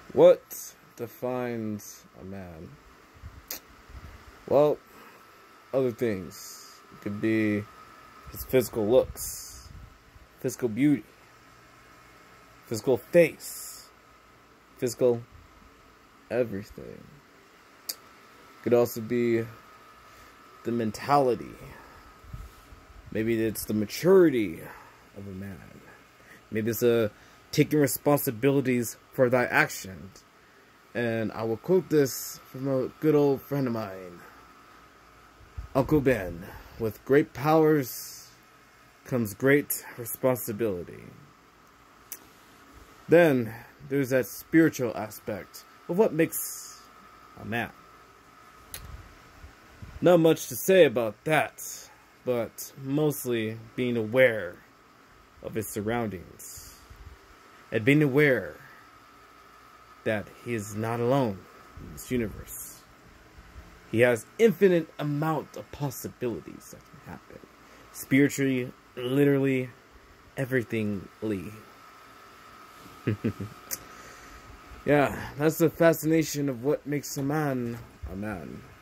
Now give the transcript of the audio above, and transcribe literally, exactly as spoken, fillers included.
What defines a man? Well, other things. It could be his physical looks, physical beauty, physical face, physical everything. It could also be the mentality. Maybe it's the maturity of a man. Maybe it's a taking responsibilities for thy actions. And I will quote this from a good old friend of mine, Uncle Ben. With great powers comes great responsibility. Then there's that spiritual aspect of what makes a man. Not much to say about that, but mostly being aware of his surroundings and being aware that he is not alone in this universe. He has infinite amount of possibilities that can happen. Spiritually, literally, everythingly. Yeah, that's the fascination of what makes a man a man.